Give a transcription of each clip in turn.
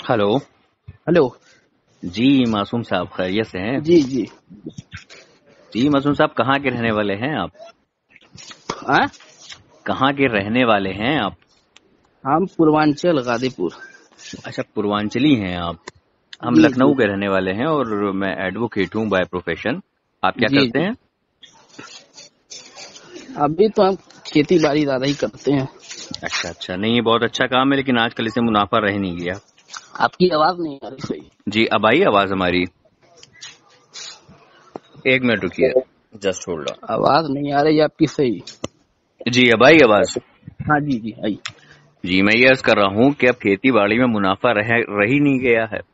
Hello. Hello जी मासूम साहब, खैरियत से हैं? जी जी। जी मासूम साहब, कहाँ के रहने वाले हैं आप? हाँ, कहाँ के रहने वाले हैं आप? हम पूर्वांचल गाजीपुर। अच्छा, पूर्वांचली हैं आप। हम जी लखनऊ जी के रहने वाले हैं और मैं एडवोकेट हूँ बाय प्रोफेशन। आप क्या जी करते जी। हैं? अभी तो हम खेती बाड़ी ज्यादा ही करते हैं। अच्छा अच्छा, नहीं ये बहुत अच्छा काम है, लेकिन आजकल इसे मुनाफा रह नहीं गया। आपकी आवाज नहीं आ रही सही। जी अब आई आवाज हमारी? एक मिनट रुकिए, जस्ट होल्ड ऑन। आवाज नहीं आ रही आपकी सही। जी अब आई आवाज? हाँ जी जी आई। जी मैं ये अर्ज कर रहा हूँ कि अब खेती बाड़ी में मुनाफा रह ही नहीं गया है।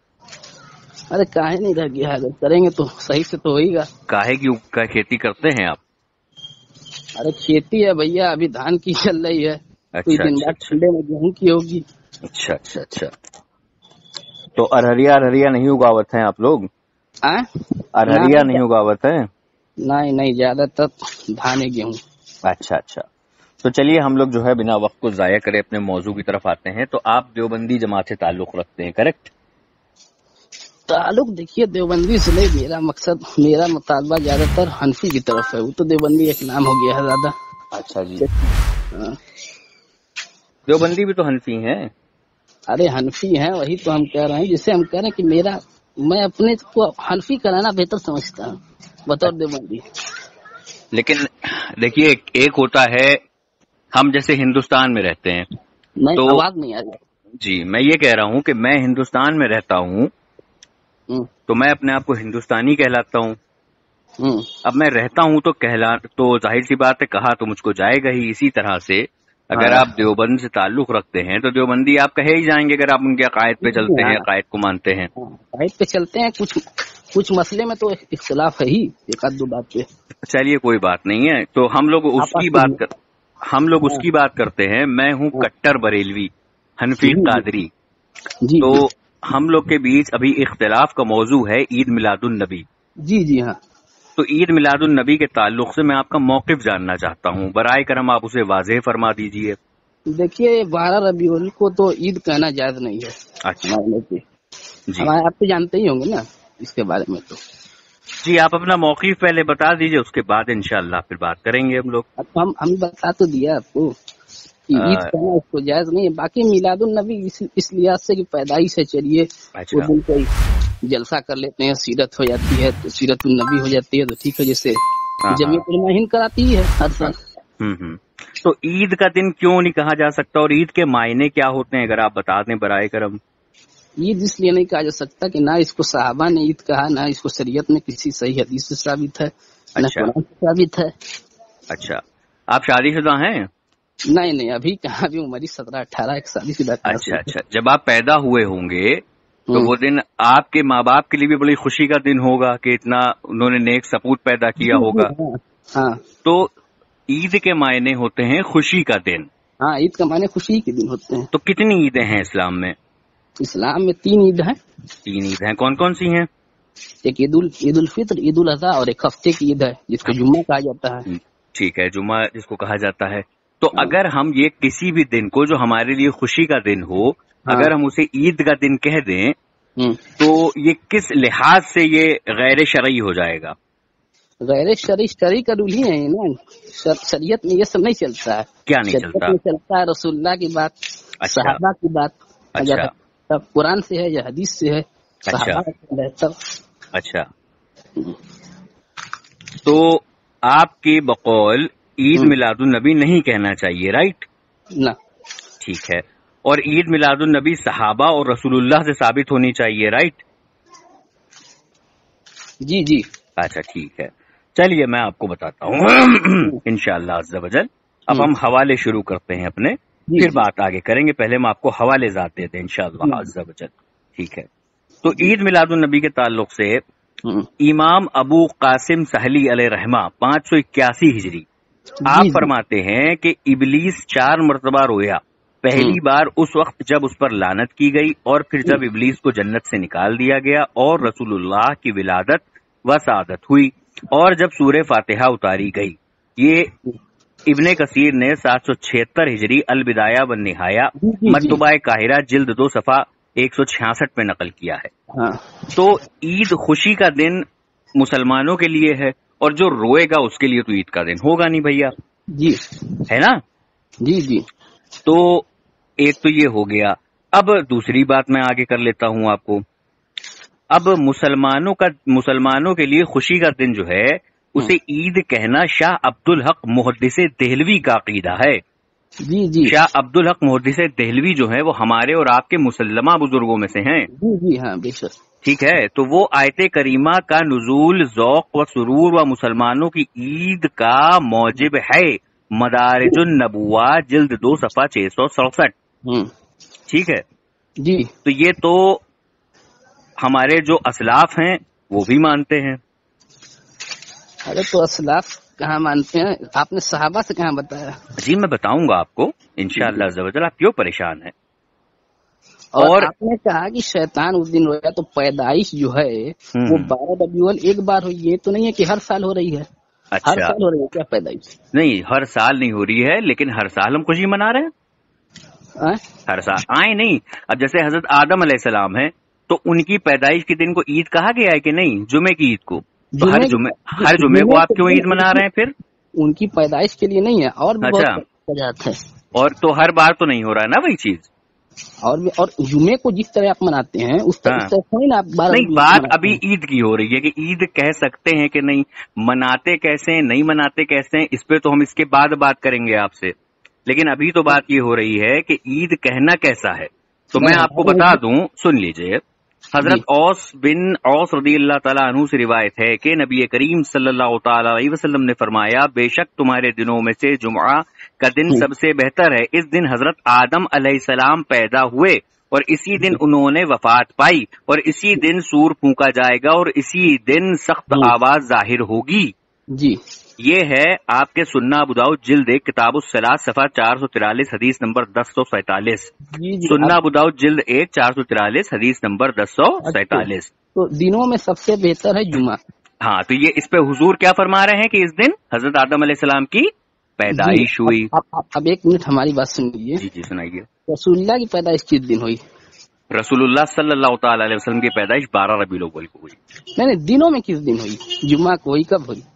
अरे काहे नहीं रह गया है, अगर करेंगे तो सही से तो होगा। काहे की खेती करते हैं आप? अरे खेती है भैया, अभी धान की चल रही है, कुछ अच्छा दिन अच्छा बाद अच्छा ठंडे में गेहूं की होगी। अच्छा अच्छा अच्छा। तो अरहरिया नहीं उगावत हैं आप लोग? हाँ अरहरिया नहीं नहीं उगावत है? नहीं नहीं, ज्यादातर धान है गेहूं। अच्छा अच्छा। तो चलिए हम लोग जो है बिना वक्त को जाया करे अपने मौजू की तरफ आते हैं। तो आप देवबंदी जमात से ताल्लुक रखते हैं, करेक्ट? ताल्लुक देखिए देवबंदी से नहीं, मेरा मुतालबा ज्यादातर हनफी की तरफ है। वो तो देवबंदी एक नाम हो गया है ज्यादा। अच्छा जी। हाँ। देवबंदी भी तो हनफी हैं। अरे हनफी है, वही तो हम कह रहे हैं। जिसे हम कह रहे हैं कि मैं अपने को हनफी कराना बेहतर समझता हूँ बतौर देवबंदी। लेकिन देखिए, एक होता है हम जैसे हिंदुस्तान में रहते हैं नहीं, तो आवाज नहीं आ रही। जी मैं ये कह रहा हूँ कि मैं हिंदुस्तान में रहता हूँ हम्म, तो मैं अपने आप को हिंदुस्तानी कहलाता हूँ। हम्म। अब मैं रहता हूँ तो जाहिर सी बात है, कहा तो मुझको जाएगा ही। इसी तरह से अगर हाँ आप देवबंद से ताल्लुक रखते हैं तो देवबंदी आप कहे ही जाएंगे, अगर आप उनके अकायद पे चलते हैं, हाँ अकायद को मानते हैं। हाँ, राइट पे चलते हैं। कुछ मसले में तो इख्तिलाफ है ही, एक आध दो बात पे। चलिए कोई बात नहीं है। तो आपस के लिए। हम लोग हाँ उसकी बात करते हैं। मैं हूँ हाँ। कट्टर बरेलवी, हनफी जी जी कादरी। जी तो जी हम लोग के बीच अभी इख्तिलाफ का मौजू है ईद मिलादुन नबी। जी जी। हाँ, तो ईद मिलादुन नबी के ताल्लुक से मैं आपका मौकिफ जानना चाहता हूँ। बराए करम आप उसे वाज़ेह फरमा दीजिए। देखिए 12 रबीउल को तो ईद कहना जायज नहीं है अच्छा हमारे नजदीक। जी हमारे आप तो जानते ही होंगे ना इसके बारे में तो। जी, आप अपना मौक़िफ़ पहले बता दीजिए, उसके बाद इंशाअल्लाह फिर बात करेंगे हम लोग। अब तो हम बता तो दिया आपको कि ईद अ, कहना इसको जायज नहीं है। बाकी मिलादुन नबी इस लिहाज से कि पैदाइश है, चलिए वो अच्छा। दिन कोई जलसा कर लेते हैं, सीरत हो जाती है तो सीरतुन नबी हो जाती है तो ठीक है, जैसे हाँ हाँ जमीयत उलमा हिंद कराती है हर हाँ। साल। हम्म। तो ईद का दिन क्यों नहीं कहा जा सकता और ईद के मायने क्या होते हैं, अगर आप बता दें बराए करम। ईद इसलिए नहीं कहा जा सकता कि ना इसको सहाबा ने ईद कहा, ना इसको शरीयत में किसी सही हदीस से साबित है, ना अच्छा कुरान से साबित है। अच्छा। आप शादीशुदा हैं? नहीं नहीं, अभी कहाँ, अभी उम्र 17-18, एक शादीशुदा कहाँ से। अच्छा अच्छा। जब आप पैदा हुए होंगे तो हम्म। वो दिन आपके माँ बाप के लिए भी बड़ी खुशी का दिन होगा कि इतना उन्होंने नेक सपूत पैदा किया जी जी। होगा। हाँ हाँ तो ईद के मायने होते हैं खुशी का दिन। हाँ, ईद का माने खुशी के दिन होते हैं। तो कितनी ईदें हैं इस्लाम में? इस्लाम में 3 ईद है। 3 ईद हैं। कौन कौन सी हैं? एक ईद उल फित्र, ईद उल अजहा, और एक हफ्ते की ईद है जिसको जुम्मा कहा जाता है। ठीक है, जुमा जिसको कहा जाता है। तो हाँ अगर हम ये किसी भी दिन को जो हमारे लिए खुशी का दिन हो, हाँ। अगर हम उसे ईद का दिन कह दें हम्म। तो ये किस लिहाज से ये गैर शरई हो जाएगा? गैर शरी का रूल ही है ना। शरीयत में ये सब नहीं चलता है। क्या नहीं शरीयत चलता? में चलता है रसूलुल्लाह की बात, अच्छा सहाबा की बात। अच्छा तब कुरान से है या हदीस से है, अच्छा सहाबा का है तब। अच्छा। तो आपके बकौल ईद हम्म, मिलादुन नबी नहीं कहना चाहिए, राइट? ना। ठीक है। और ईद मिलादुन नबी सहाबा और रसूलुल्लाह से साबित होनी चाहिए, राइट? जी जी। अच्छा ठीक है। चलिए मैं आपको बताता हूँ इंशाअल्लाह अज़्ज़ा वजल। अब हम्म, हम हवाले शुरू करते हैं अपने, जी फिर जी बात आगे करेंगे। पहले हम आपको हवाले ज़ात देते हैं इंशाअल्लाह जी अज़्ज़ा वजल। ठीक है। तो ईद मिलादुन नबी के ताल्लुक से हम्म, इमाम अबू कासिम सहली अलैहि रहमा 581 हिजरी आप जी जी। फरमाते हैं कि इबलीस 4 मरतबा रोया। हम्म, पहली बार उस वक्त जब उस पर लानत की गई, और फिर हम्म, जब इबलीस को जन्नत से निकाल दिया गया और रसूलुल्लाह की विलादत व सादत हुई, और जब सूरह फातिहा उतारी गई। ये इब्ने कसीर ने 776 हिजरी अल बिदाया व निहाया, जी जी जी। मकतुबा काहिरा जिल्द 2 सफ़ा 166 पे नकल किया है। हाँ तो ईद खुशी का दिन मुसलमानों के लिए है, और जो रोएगा उसके लिए तो ईद का दिन होगा नहीं भैया, जी है ना। जी जी तो एक तो ये हो गया। अब दूसरी बात मैं आगे कर लेता हूं आपको। अब मुसलमानों के लिए खुशी का दिन जो है उसे ईद कहना शाह अब्दुल हक मुहद्दिसे देहलवी का अकीदा है। जी जी शाह अब्दुल हक मुहद्दिसे देहलवी जो है वो हमारे और आपके मुसल्लमा बुजुर्गों में से हैं। जी जी हाँ बेशक। ठीक है, तो वो आयते करीमा का नुजूल ज़ौक़ व सुरूर व मुसलमानों की ईद का मौजिब है। मदारिजुन नबुवा जिल्द 2 सफ़ा 667। ठीक है जी। तो ये तो हमारे जो असलाफ हैं वो भी मानते हैं। अरे तो असलाफ कहाँ मानते हैं, आपने सहाबा से कहाँ बताया? जी मैं बताऊंगा आपको इंशाअल्लाह अज़्ज़ा वजल, आप क्यों परेशान हैं। और आपने कहा कि शैतान उस दिन रोया, तो पैदाइश जो है वो 12 रबीउल एक बार हुई, ये तो नहीं है कि हर साल हो रही है। अच्छा, हर साल हो रही है क्या पैदाइश? नहीं, हर साल नहीं हो रही है, लेकिन हर साल हम खुशी मना रहे हैं। हर साल आए नहीं। अब जैसे हजरत आदम अलैहिस्सलाम है, तो उनकी पैदाइश के दिन को ईद कहा गया है कि नहीं, जुमे की ईद को। तो हर जुमे को आप क्यों ईद मना रहे हैं फिर? उनकी पैदाइश के लिए नहीं है, और भी बहुत वजह है। और तो हर बार तो नहीं हो रहा है ना वही चीज। और जुमे को जिस तरह आप मनाते हैं उस तरह नहीं ना आप नहीं, बात अभी ईद की हो रही है कि ईद कह सकते हैं कि नहीं, मनाते कैसे हैं, नहीं मनाते कैसे हैं, इस पे तो हम इसके बाद बात करेंगे आपसे। लेकिन अभी तो बात ये हो रही है कि ईद कहना कैसा है। तो मैं आपको बता दूं, सुन लीजिए। हजरत औस बिन औस रज़ियल्लाहु ताला अन्हु से रिवायत है कि नबी करीम सल्लल्लाहु ताला अलैहि वसल्लम ने फरमाया, बेशक तुम्हारे दिनों में से जुमा का दिन सबसे बेहतर है। इस दिन हजरत आदम अलैहिस्सलाम पैदा हुए और इसी दिन उन्होंने वफात पाई, और इसी दिन सूर फूंका जाएगा और इसी दिन सख्त आवाज जाहिर होगी। जी, ये है आपके सुन्ना अबू दाऊद जिल्द 1 किताबुस्सलात सफा 443 हदीस नंबर 1047। सुन्ना अबू दाऊद जिल्द 1 443 हदीस नंबर 1047। तो दिनों में सबसे बेहतर है जुमा। हाँ, तो ये इस पे हुजूर क्या फरमा रहे हैं कि इस दिन हजरत आदम अलैहिस्सलाम की पैदाइश हुई। अब एक मिनट हमारी बात सुनिए। जी सुनाइए। रसूलुल्लाह की पैदाइश किस दिन हुई? रसूलुल्लाह सल्लल्लाहु ताला अलैहि वसल्लम की पैदाइश 12 रबीउल अव्वल को हुई। नहीं, दिनों में किस दिन हुई? जुमा को हुई, कब हुई?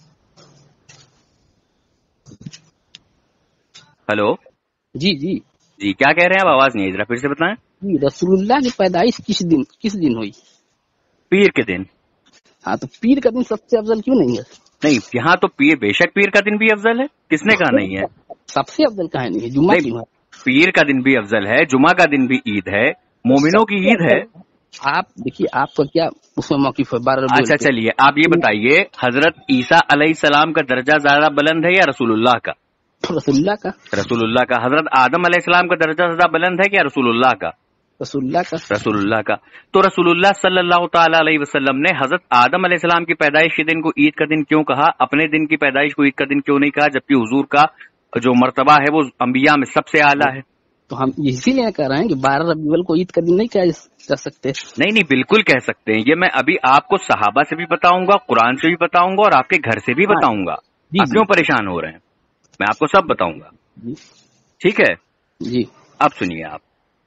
हेलो जी जी जी, क्या कह रहे हैं आप? आवाज नहीं आई, जरा फिर से बताएं। जी, रसूलुल्लाह की पैदाइश किस दिन हुई? पीर के दिन। हाँ, तो पीर का दिन सबसे अफजल क्यों नहीं है? नहीं, यहाँ तो बेशक पीर का दिन भी अफजल है, किसने कहा नहीं है? सबसे अफजल कहा नहीं है? जुमा की है। पीर का दिन भी अफजल है, जुमा का दिन भी ईद है, मोमिनों की ईद है। आप देखिए, आपका क्या उसमें मौक़िफ़ है? 12 अच्छा चलिए, आप ये बताइए, हजरत ईसा अलैहिस्सलाम का दर्जा ज्यादा बुलंद है या रसूलुल्लाह का? रसूलुल्लाह का। रसूलुल्लाह का। हजरत आदम अलैहिस्सलाम का दर्जा ज्यादा बुलंद है क्या रसूलुल्लाह का? रसूलुल्लाह का। रसूलुल्लाह का। तो रसूलुल्लाह सल्लल्लाहु ताला अलैहि वसल्लम ने हजरत आदम अलैहिस्सलाम की पैदाइश के दिन को ईद का दिन क्यों कहा, अपने दिन की पैदाइश को ईद का दिन क्यों नहीं कहा, जबकि हुजूर का जो मर्तबा है वो अंबिया में सबसे आला है? तो हम इसीलिए कह रहे हैं कि 12 रबीउल को ईद का दिन नहीं कह सकते। नहीं, बिल्कुल कह सकते हैं। ये मैं अभी आपको सहाबा से भी बताऊंगा, कुरान से भी बताऊंगा और आपके घर से भी बताऊंगा। आप क्यों परेशान हो रहे हैं? मैं आपको सब बताऊंगा। ठीक है जी। अब सुनिए आप।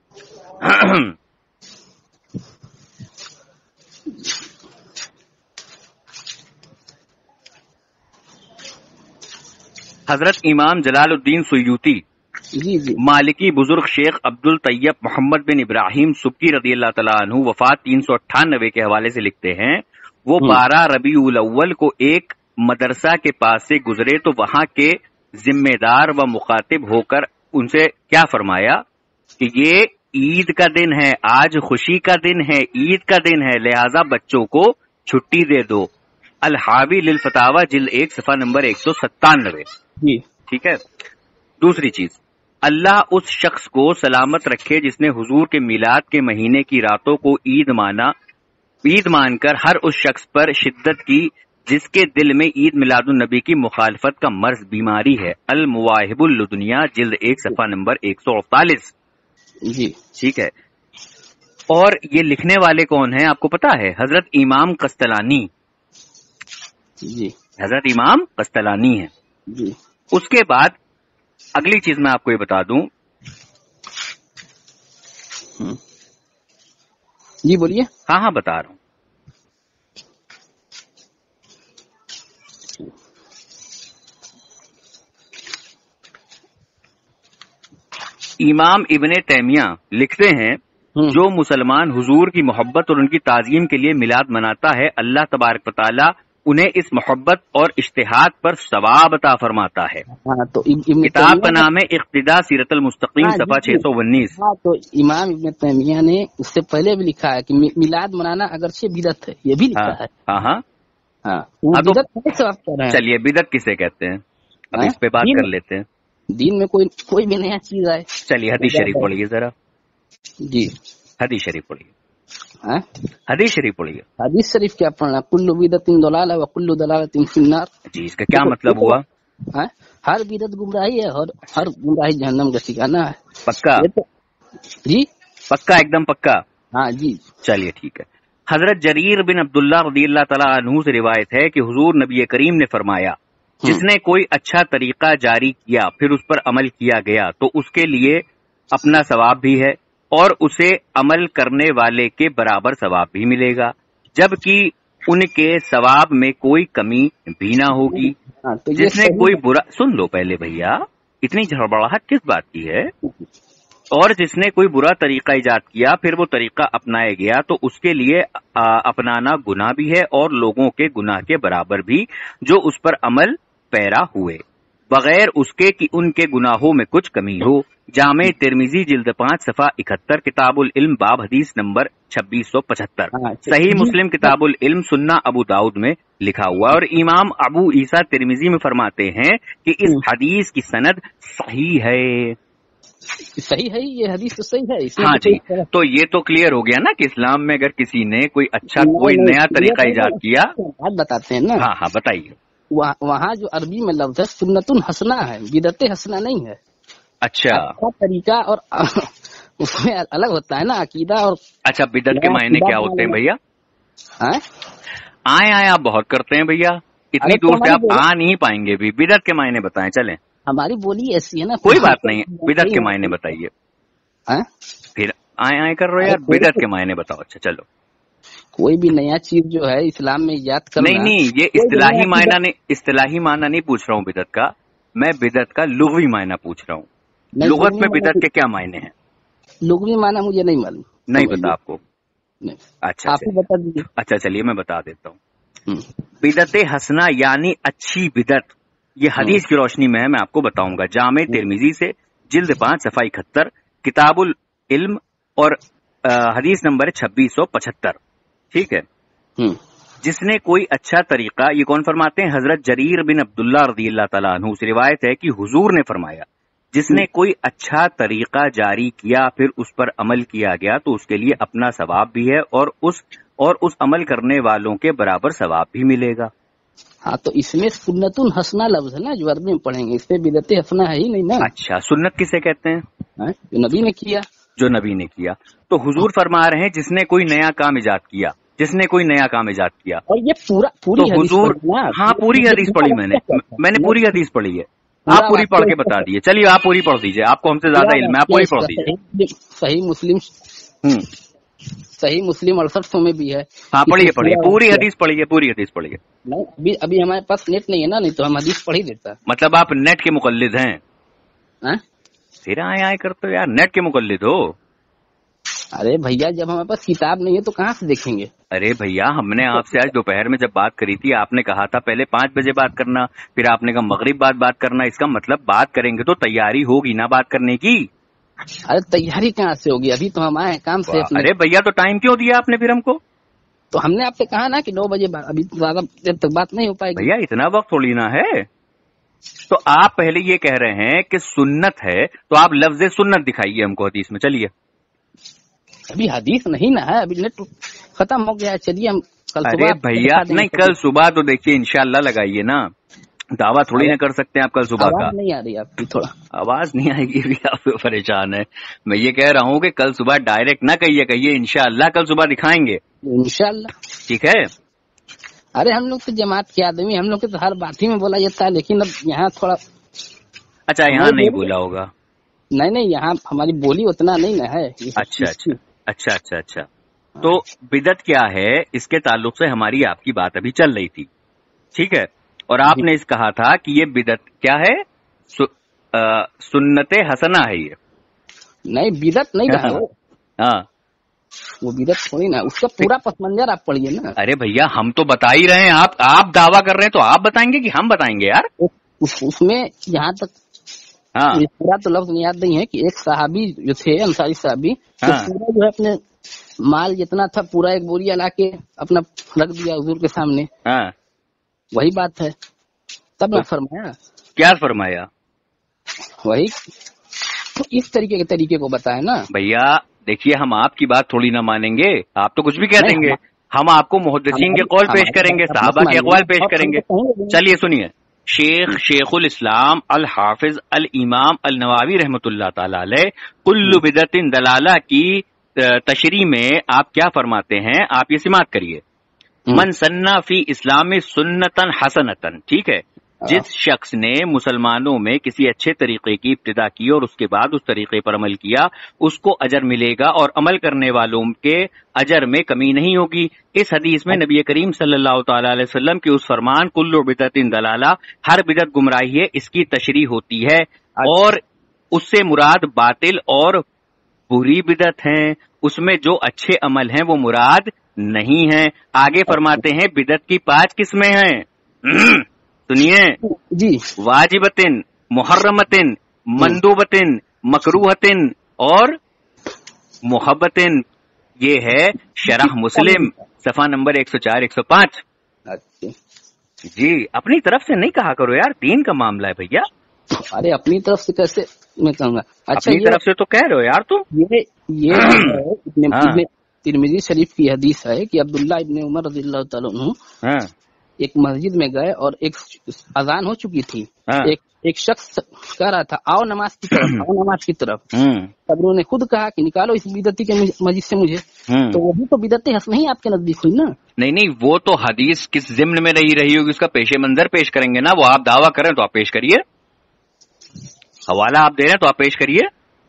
हजरत इमाम जलालुद्दीन सुयूती जी मालिकी बुजुर्ग शेख अब्दुल तैयब मोहम्मद बिन इब्राहिम सुब्की रज़ियल्लाहु तआला अन्हु वफात 398 के हवाले से लिखते हैं, वो 12 रबीउल अव्वल को एक मदरसा के पास से गुजरे तो वहां के जिम्मेदार व मुखातिब होकर उनसे क्या फरमाया कि ये ईद का दिन है, आज खुशी का दिन है, ईद का दिन है, लिहाजा बच्चों को छुट्टी दे दो। अल हावी लिल फतावा जिल्द 1 सफा नंबर 197। ठीक है। दूसरी चीज, अल्लाह उस शख्स को सलामत रखे जिसने हुजूर के मिलाद के महीने की रातों को ईद मानकर हर उस शख्स पर शिद्दत की जिसके दिल में ईद मिलादुन नबी की मुखालफत का मर्ज बीमारी है। अल मुवाहिबुल लुदुनिया जिल्द 1 सफा नंबर 148। जी ठीक है। और ये लिखने वाले कौन हैं आपको पता है? हजरत इमाम कस्तलानी। जी, हजरत इमाम कस्तलानी है। जी। उसके बाद अगली चीज मैं आपको ये बता दूं, جی بولیے. ہاں ہاں بتا رہا ہوں. امام ابن تیمیہ لکھتے ہیں جو مسلمان حضور کی محبت اور ان کی تعظیم کے لیے میلاد مناتا ہے اللہ تبارک و تعالیٰ انہیں اس محبت اور اشتہاد پر ثواب عطا فرماتا ہے. تو کتاب کا نام ہے اقتداء سیرت المستقیم صفحہ 619. ہاں تو امام ابن تیمیہ نے اس سے پہلے بھی لکھا ہے کہ میلاد منانا اگرچہ بدعت ہے، یہ بھی لکھا ہے. ہاں ہاں ہاں. چلیے بدعت کسے کہتے ہیں اب اس پہ بات کر لیتے ہیں. دین میں کوئی بھی نیا چیز آئے. چلیے حدیث شریف پڑھیے ذرا. جی حدیث شریف پڑھیے. حدیث شریف پڑھیے. حدیث شریف کیا پڑھنا؟ کل بدعت ضلالہ وکل ضلالۃ فی النار. جی اس کا کیا مطلب ہوا؟ ہر بدعت گمراہی ہے اور ہر گمراہی جہنم کا ٹھکانہ ہے. پکا؟ جی پکا، ایک دم پکا. ہاں جی. چلیے ٹھیک ہے. حضرت جریر بن عبداللہ رضی اللہ تعالیٰ عنہ سے روایت ہے کہ حضور نبی کریم نے فرمایا جس نے کوئی اچھا طریقہ جاری کیا پھر اس پر عمل کیا گیا تو اس کے لیے اپنا ثواب بھی ہے اور اسے عمل کرنے والے کے برابر ثواب بھی ملے گا، جبکہ ان کے ثواب میں کوئی کمی بھی نہ ہوگی. جس نے کوئی برا، سن لو پہلے بھیا، اتنی جھڑبڑاہٹ کس بات کی ہے؟ اور جس نے کوئی برا طریقہ ایجاد کیا پھر وہ طریقہ اپنایا گیا تو اس کے لیے اپنانا گناہ بھی ہے اور لوگوں کے گناہ کے برابر بھی جو اس پر عمل پیرا ہوئے بغیر اس کے کہ ان کے گناہوں میں کچھ کمی ہو. جامع ترمذی جلد 5 صفحہ 71، کتاب العلم باب حدیث نمبر 2675. صحیح مسلم کتاب العلم سنہ ابو داؤد میں لکھا ہوا. اور امام ابو عیسیٰ ترمذی میں فرماتے ہیں کہ اس حدیث کی سند صحیح ہے. صحیح ہے یہ حدیث تو صحیح ہے. ہاں جی، تو یہ تو کلیئر ہو گیا نا کہ اسلام میں اگر کسی نے کوئی اچھا کوئی نیا طریقہ ایجاد کیا. بات بتاتے ہیں نا. ہاں ہاں بتائیے. وہاں جو عربی میں لفظ ہے سنت حسنہ ہے، بدعت حسنہ نہیں ہے. اچھا طریقہ اور اس میں الگ ہوتا ہے نا عقیدہ اور. اچھا بدعت کے معنی کیا ہوتے ہیں بھیا؟ آئے آپ بہت کرتے ہیں بھیا، اتنی دور سے آپ آ نہیں پائیں گے بھی. بدعت کے معنی بتائیں. چلیں ہماری بولی ایسی ہے نا. کوئی بات نہیں، بدعت کے معنی بتائیے. پھر آئے کر رہے یار، بدعت کے معنی بتاؤ. اچھا چلو. کوئی بھی نیا چیز جو ہے اسلام میں ایجاد کرنا. نہیں یہ اصطلاحی معنی نہیں پوچھ رہا ہوں بدعت کا، میں بدعت کا لغوی معنی پوچھ رہا ہوں. لغت میں بدعت کے کیا معنی ہیں؟ لغوی معنی مجھے نہیں معلوم. نہیں پتا آپ کو؟ اچھا آپ بتا دیجیے. اچھا چلیے میں بتا دیتا ہوں. بدعت حسنہ یعنی اچھی بدعت، یہ حدیث کی روشنی میں ہے، میں آپ کو بتاؤں گا. جامع ترمذی سے جلد 5 صفحہ 71، کتاب العلم اور حدیث نمبر 2675. ٹھیک ہے. جس نے کوئی اچھا طریقہ، یہ کون فرماتے ہیں؟ حضرت جریر بن عبداللہ رضی اللہ تعالیٰ عنہ سے روایت ہے کہ حضور نے فرمایا جس نے کوئی اچھا طریقہ جاری کیا پھر اس پر عمل کیا گیا تو اس کے لیے اپنا ثواب بھی ہے اور اس عمل کرنے والوں کے برابر ثواب بھی ملے گا. ہاں تو اس میں سنت حسنہ لفظ ہے نا جو عربی میں پڑھیں گے، اس پہ بدعت حسنہ ہے ہی نہیں نا. اچھا سنت کسے کہتے ہیں؟ جو نبی نے کیا. جو نبی نے کیا. تو حضور فرما رہے ہیں جس نے کوئی نیا کام ایجاد کیا، جس نے کوئی نیا کام ایجاد کیا. اور یہ پوری حضور، ہاں پوری حدیث پڑھی میں نے پوری حدیث پڑھی ہے. آپ پوری پڑھ کے بتا دیجیے. چلیے آپ پوری پڑھ دیجیے، آپ کو ہم سے زیادہ علم ہے، آپ پوری پڑھ دیجیے. صحیح مسلم 68 میں بھی ہے. ہاں پڑھیے پوری حدیث پڑھیے. نہیں ابھی ہمارے پاس نیٹ نہیں ہے نا، نہیں تو ہم حدیث پڑھ ہی دیتا. مطلب آپ نیٹ کے مقلد ہیں؟ پھر آئے کرتے یار، نیٹ کے مقلد ہو. ارے بھیا جب ہمارے پاس کتاب نہیں ہے تو کہاں سے دیکھیں گے؟ ارے بھیا ہم نے آپ سے آج دوپہر میں جب بات کری تھی آپ نے کہا تھا پہلے 5 بجے بات کرنا، پھر آپ نے کہا مغرب بعد بات کرنا. اس کا مطلب بات کریں گے تو تیاری ہوگی نا بات کرنے کی. ارے تیاری کہاں سے ہوگی؟ ابھی تو ہم آئے کام سے. ارے بھیا تو ٹائم کیوں دیا آپ نے پھر ہم کو؟ تو ہم نے آپ سے کہا نا کہ 9 بجے، ابھی زیادہ دیر تک بات نہیں ہو پائے گی. بھیا اتنا وقت تھوڑی نا ہے. تو آپ پہلے یہ کہہ رہے ہیں کہ سنت ہے تو آپ لفظ سنت دکھائیے ہم کو حدیث میں. چلیے ابھی حدیث نہیں نا ہے، ابھی نیٹ ختم ہو گیا ہے. چلیے ہم کل صبح. ارے بھیا نہیں، کل صبح تو دیکھیے انشاءاللہ لگائیے نا، دعویٰ تھوڑی نہ کر سکتے ہیں آپ کل صبح کا. نہیں آ رہی آپ کی، تھوڑا آواز نہیں آئے گی بھی، آپ پریشان ہے. میں یہ کہہ رہا ہوں کہ کل صبح ڈائریکٹ نہ کہیے انشاءاللہ کل صبح دکھائیں گے انشاءاللہ. ٹھیک ہے. ارے ہم لوگ تو جماعت کے آدمی، ہم لوگ کے تو ہر بات ہی میں بولا جاتا ہے، لیکن اب یہاں تھوڑا. اچھا یہاں نہیں بولا ہوگا؟ نہیں یہاں ہماری بولی اتنا نہیں نا ہے. اچھا. تو بدعت کیا ہے اس کے تعلق سے ہماری آپ کی بات ابھی چل رہی تھی، ٹھیک ہے، اور آپ نے اس کہا تھا کہ یہ بدعت کیا ہے، سنت حسنہ ہے یہ. نہیں بدعت نہیں کہا ہاں وہ بدعت تھوڑی نا، اس کا پورا پس منظر آپ پڑھیے نا. ارے بھیا ہم تو بتا ہی رہے ہیں، آپ دعویٰ کر رہے ہیں تو آپ بتائیں گے کہ ہم بتائیں گے یار. اس میں یہاں تک پورا تو لفظ یاد نہیں ہے کہ ایک صحابی جو تھے انصاری صحابی پورا جو ہے اپنے مال جتنا تھا پورا ایک بوریا لا کے اپنا رکھ دیا حضور کے سامنے. وہی بات ہے، تب نہ فرمایا. کیا فرمایا؟ وہی اس طریقے کو بتایا نا. بھیا دیکھیے ہم آپ کی بات تھوڑی نہ مانیں گے، آپ تو کچھ بھی کہہ دیں گے، ہم آپ کو محدثین کے قول پیش کریں گے، صحابہ کے اقوال پیش کریں گے. چلیے سنیے، شیخ الاسلام الحافظ الامام النووی رحمۃ اللہ تعالی علیہ کل بدعت دلالہ کی تشریح میں آپ کیا فرماتے ہیں، آپ یہ سماعت کریے. من سنہ فی اسلام سنتن حسنتن، ٹھیک ہے، جس شخص نے مسلمانوں میں کسی اچھے طریقے کی ابتدا کی اور اس کے بعد اس طریقے پر عمل کیا، اس کو اجر ملے گا اور عمل کرنے والوں کے اجر میں کمی نہیں ہوگی. اس حدیث میں نبی کریم صلی اللہ تعالی علیہ وسلم کی اس فرمان کل بدعت دلالہ، ہر بدعت گمراہی ہے، اس کی تشریح ہوتی ہے، اور اس سے مراد باطل اور بری بدعت ہیں، اس میں جو اچھے عمل ہیں وہ مراد نہیں ہیں. آگے فرماتے ہیں بدعت کی 5 قسمیں ہیں. سنیے جی، واجبتن، محرمتن، مندوبتن، مکروہتن اور محبتن. یہ ہے شرح مسلم صفحہ نمبر 104-105. جی اپنی طرف سے نہیں کہا کرو یار، دین کا معاملہ ہے بھیا. ارے اپنی طرف سے کیسے میں کہوں گا؟ اچھا اپنی طرف سے تو کہہ رہے ہو یار تم. یہ ترمذی شریف کی حدیث ہے کہ عبداللہ ابن عمر رضی اللہ تعالیٰ عنہ ایک مسجد میں گئے اور ایک اذان ہو چکی تھی، ایک شخص کہہ رہا تھا آؤ نماز کی طرف، آؤ نماز کی طرف. تب انہوں نے خود کہا کہ نکالو اس بدعتی کے مسجد سے مجھے. تو وہی تو بدعت حسنہ ہی آپ کے نزدیک ہوئی نا. نہیں وہ تو حدیث کس ضمن میں رہی ہوگی، اس کا پیش منظر پیش کریں گے نا. وہ آپ دعویٰ کریں تو آپ پیش کریے، حوالہ آپ دے رہے ہیں تو آپ پیش کریے.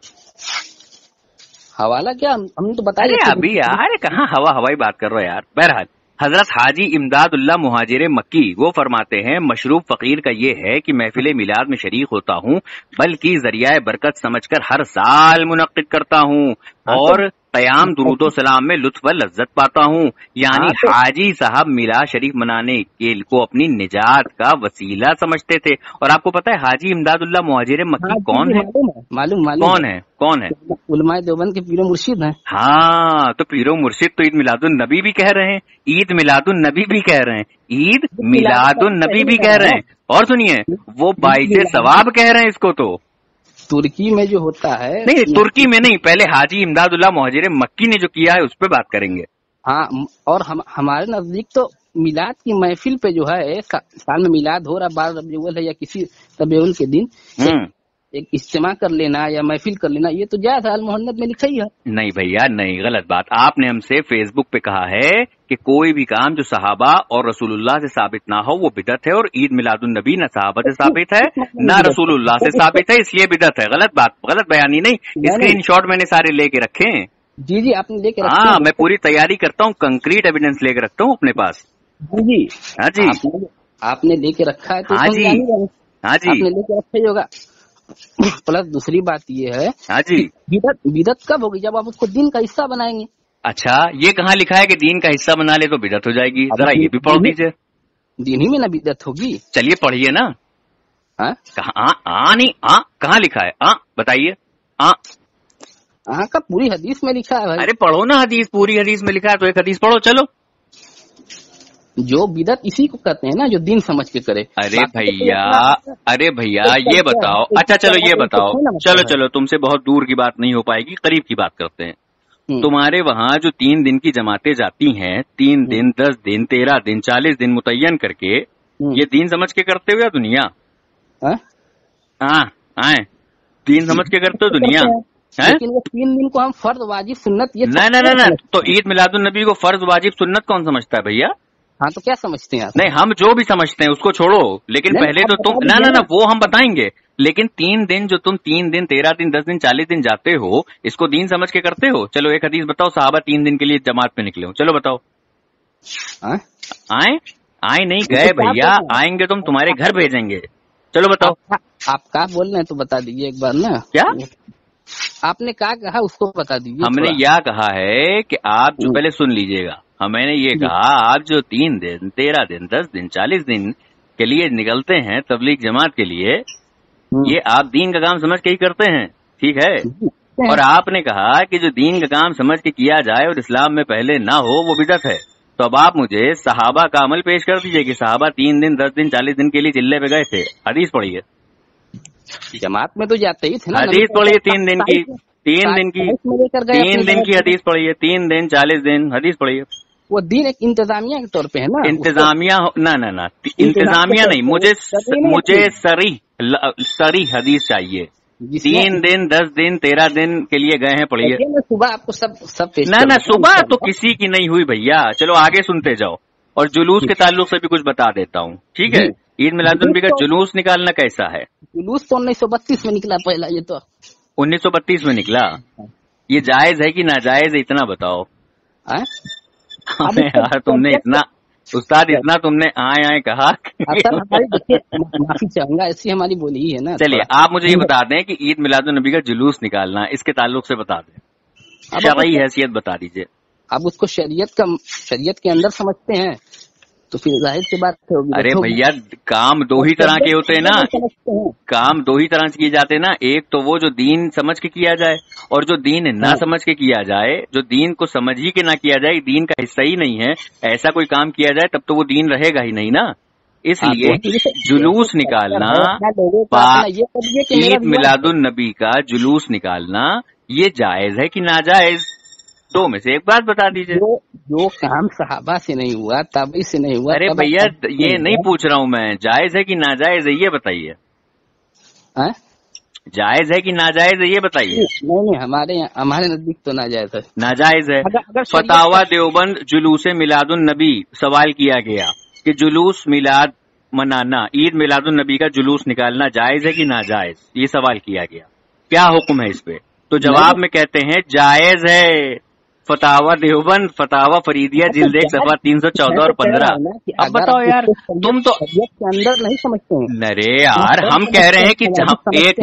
حوالہ کیا ہم تو بتائیے ابھی یار، کہاں ہوائی بات کر رہے ہو یار. بہرحال حضرت حاجی امداد اللہ مہاجر مکی وہ فرماتے ہیں مشروب فقیر کا یہ ہے کہ محفل میلاد میں شریک ہوتا ہوں، بلکہ ذریعہ برکت سمجھ کر ہر سال منعقد کرتا ہوں اور قیام درود و سلام میں لطف و لذت پاتا ہوں. یعنی حاجی صاحب میلاد شریف منانے کو اپنی نجات کا وسیلہ سمجھتے تھے. اور آپ کو پتا ہے حاجی امداد اللہ مہاجر مکی کون ہے؟ معلوم کون ہے؟ علماء دیوبند کے پیر و مرشد ہیں. ہاں تو پیر و مرشد تو عید میلاد النبی بھی کہہ رہے ہیں، عید میلاد النبی بھی کہہ رہے ہیں، عید میلاد النبی بھی کہہ رہے ہیں. اور سنیے وہ باعث ثواب کہہ رہے ہیں اس کو. تو ترکی میں جو ہوتا ہے، نہیں ترکی میں نہیں، پہلے حاجی امداد اللہ مہاجر مکی نے جو کیا ہے اس پہ بات کریں گے. ہاں اور ہمارے نزدیک تو میلاد کی محفل پہ جو ہے سال میں میلاد ہو رہا 12 ربیع الاول ہے یا کسی ربیع الاول کے دن ایک اجتماع کر لینا یا محفل کر لینا، یہ تو جائز ہے، المحنت میں لکھا ہی ہے. نہیں بھیا نہیں، غلط بات. آپ نے ہم سے فیس بک پہ کہا ہے کہ کوئی بھی کام جو صحابہ اور رسول اللہ سے ثابت نہ ہو وہ بدعت ہے، اور عید میلاد النبی نہ صحابہ سے ثابت ہے نہ رسول اللہ سے ثابت ہے، اس لیے بدعت ہے. غلط بات، غلط بیانی نہیں. اسکرین شاٹ میں نے سارے لے کے رکھے ہیں. جی آپ نے لے کے رکھے. ہاں میں پوری تیاری کرتا ہوں، کنکریٹ ایویڈنس لے کے رکھتا ہوں اپنے پاس. جی ہاں جی آپ نے لے کے رکھا ہے. ہاں جی آپ نے لے کے رکھا ہی ہوگا. پلس دوسری بات یہ ہے، ہاں جی بدعت کب ہوگی؟ جب آپ اس کو دین کا حصہ بنائیں گے. اچھا یہ کہاں لکھا ہے کہ دین کا حصہ بنا لے تو بدعت ہو جائے گی؟ ذرا یہ بھی پڑھ دیجیے. دین ہی میں نہ بدعت ہوگی. چلیے پڑھیے نا. کہاں لکھا ہے؟ بتائیے. کا پوری حدیث میں لکھا ہے. ارے پڑھو نا حدیث، پوری حدیث میں لکھا ہے تو ایک حدیث پڑھو. چلو جو بدعت اسی کو کہتے ہیں نا جو دین سمجھ کے کرے. ارے بھیا یہ بتاؤ. اچھا چلو یہ بتاؤ، چلو تم سے بہت دور کی بات نہیں ہو پائے گی، قریب کی بات کرتے ہیں. تمہارے وہاں جو 3 دن کی جماعتیں جاتی ہیں، 3 دن 10 دن 13 دن 40 دن متعین کر کے، یہ دین سمجھ کے کرتے ہو یا دنیا؟ دین سمجھ کے کرتے ہو دنیا؟ لیکن وہ 3 دن کو ہم فرض واجب سنت نہ تو عید میلاد النبی کو فرض واجب سنت کون سمجھتا ہے بھیا؟ ہاں تو کیا سمجھتے ہیں آپ؟ نہیں ہم جو بھی سمجھتے ہیں اس کو چھوڑو، لیکن پہلے تو تم نہ وہ ہم بتائیں گے. लेकिन 3 दिन जो तुम 3 दिन 13 दिन 10 दिन 40 दिन जाते हो, इसको दीन समझ के करते हो? चलो एक हदीस बताओ, सहाबा 3 दिन के लिए जमात में निकले हो, चलो बताओ। आए नहीं गए भैया, आएंगे तुम तुम्हारे घर भेजेंगे, चलो बताओ। आप क्या बोल रहे हैं तो बता दीजिए एक बार ना। क्या आपने क्या कहा उसको बता दीजिए। हमने यह कहा है कि आप जो पहले सुन लीजिएगा, मैंने ये कहा आप जो 3 दिन 13 दिन 10 दिन 40 दिन के लिए निकलते हैं तबलीग जमात के लिए, ये आप दीन का काम समझ के ही करते हैं, ठीक है? और आपने कहा कि जो दीन का काम समझ के किया जाए और इस्लाम में पहले ना हो वो बिदअत है। तो अब आप मुझे सहाबा का अमल पेश कर दीजिए कि सहाबा 3 दिन 10 दिन 40 दिन के लिए चिल्ले पे गए थे, हदीस पढ़िए। जमात में तो जाते ही थे ना। हदीस पढ़िए 3 दिन की, 3 दिन की, 3 दिन की हदीस पढ़िए, 3 दिन 40 दिन हदीस पढ़िए। वो दीन एक इंतजामिया के तौर पे है ना। इंतजामिया ना इंतजामिया नहीं, मुझे सरी हदीस चाहिए। 3 दिन 10 दिन 13 दिन के लिए गए हैं, पढ़िए। सुबह आपको सब ना सुबह तो किसी की नहीं हुई भैया, चलो आगे सुनते जाओ। और जुलूस के ताल्लुक से भी कुछ बता देता हूँ, ठीक है? ईद मिलादुन्नबी का जुलूस निकालना कैसा है? जुलूस तो 1932 में निकला पहला, ये तो 1932 में निकला। ये जायज है कि नाजायज है, इतना बताओ। यार तुमने इतना उस्ताद, इतना तुमने आए कहा। माफी चाहूंगा, ऐसी हमारी बोली ही है ना। चलिए आप मुझे ये बता दें कि ईद मिलादुन्नबी का जुलूस निकालना, इसके ताल्लुक से बता दें, शरई हैसियत बता दीजिए। अब उसको शरीयत के अंदर समझते हैं तो फिर जाहिर सी बात होगी। अरे भैया काम 2 ही तरह के होते हैं ना, काम 2 ही तरह से किए जाते हैं ना। एक तो वो जो दीन समझ के किया जाए, और जो दीन ना समझ के किया जाए, जो दीन को समझ ही के ना किया जाए, दीन का हिस्सा ही नहीं है, ऐसा कोई काम किया जाए तब तो वो दीन रहेगा ही नहीं ना। इसलिए जुलूस निकालना, ईद मिलादुन्नबी का जुलूस निकालना, ये जायज है कि नाजायज? 2 में से एक बात बता दीजिए। जो काम सहाबा से नहीं हुआ, ताबी से नहीं हुआ। अरे भैया ये नहीं पूछ रहा हूँ मैं, जायज है कि नाजायज है ये बताइए। जायज है कि नाजायज है ये बताइए। नहीं, हमारे नजदीक तो नाजायज है। नाजायज है। फतावा देवबंद जुलूस मिलादुन्नबी सवाल किया गया कि जुलूस मिलाद मनाना, ईद मिलादुन्नबी का जुलूस निकालना जायज है कि नाजायज, ये सवाल किया गया। क्या हुक्म है इस पे? तो जवाब में कहते हैं जायज है। फतावा देवबंद, फतावा फरीदिया, जिल्द 1 सफा 314 और 15। अब बताओ यार, तुम तो के अंदर नहीं समझते हैं। अरे यार हम कह रहे हैं कि एक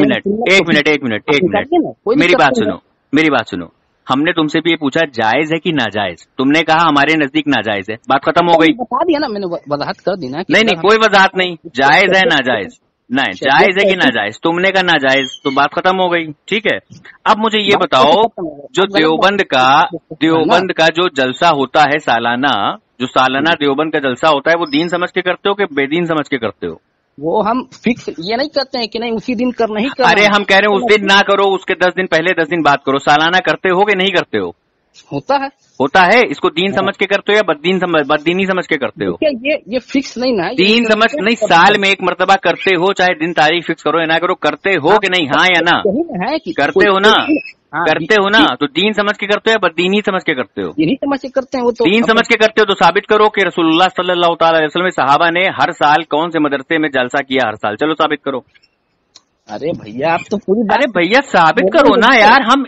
मिनट मेरी बात सुनो। हमने तुमसे भी ये पूछा जायज है कि नाजायज, तुमने कहा हमारे नजदीक नाजायज है, बात खत्म हो गई। बता दिया ना मैंने, वजाहत कर दी ना। नहीं कोई वजाहत नहीं, जायज है नाजायज नहीं, जायज है कि नाजायज, तुमने कहा नाजायज, तो बात खत्म हो गई, ठीक है? अब मुझे ये बताओ, जो देवबंद का जो जलसा होता है सालाना, जो सालाना देवबंद का जलसा होता है, वो दीन समझ के करते हो कि बेदीन समझ के करते हो? वो हम फिक्स ये नहीं करते हैं कि नहीं उसी दिन करना ही करना। अरे हम कह रहे हैं उस दिन ना करो, उसके 10 दिन पहले 10 दिन बाद करो। सालाना करते हो कि नहीं करते हो? होता है। इसको दीन समझ के करते हो या बददीनी समझ के करते हो? ये फिक्स नहीं ना, दीन समझ नहीं, साल में एक मर्तबा करते हो, चाहे दिन तारीख फिक्स करो या ना करो, करते हो कि नहीं? हाँ या ना? करते हो ना? करते हो ना? तो दीन समझ के करते हो या बददीनी समझ के करते हो? दीनी समझ के करते हैं। वो तो दीन समझ के करते हो तो साबित करो कि रसूलुल्लाह सल्लल्लाहु अलैहि वसल्लम सहाबा ने हर साल कौन से मदरसे में जलसा किया हर साल, चलो साबित करो। अरे भैया आप तो पूरी अरे भैया साबित करो ना यार। हम